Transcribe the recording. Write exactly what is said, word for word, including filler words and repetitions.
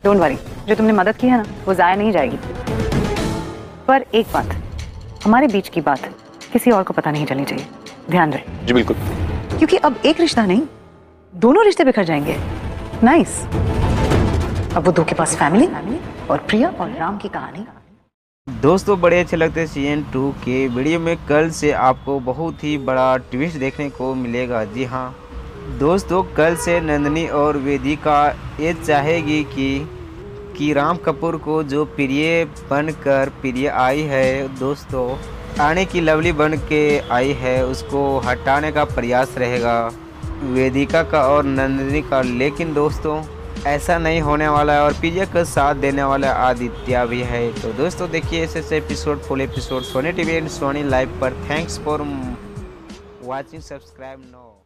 Don't worry, जो तुमने मदद की है ना वो जाया नहीं जाएगी। पर एक बात, हमारे बीच की बात किसी और को पता नहीं चलनी चाहिए, ध्यान रहे। जी बिल्कुल। क्योंकि अब एक रिश्ता नहीं, दोनों रिश्ते बिखर जाएंगे। नाइस। अब वो दो के पास फैमिली और प्रिया और राम की कहानी। दोस्तों बड़े अच्छे लगते हैं सीजन टू के वीडियो में कल से आपको बहुत ही बड़ा ट्विस्ट देखने को मिलेगा। जी हाँ दोस्तों, कल से नंदिनी और वेदिका ये चाहेगी कि कि राम कपूर को जो प्रिय बनकर प्रिय आई है, दोस्तों आने की लवली बन के आई है, उसको हटाने का प्रयास रहेगा वेदिका का और नंदिनी का। लेकिन दोस्तों ऐसा नहीं होने वाला है और प्रिया का साथ देने वाला आदित्य भी है। तो दोस्तों देखिए ऐसे ऐसे episode, full episode Sony TV and Sony Liv पर। Thanks for watching, subscribe no.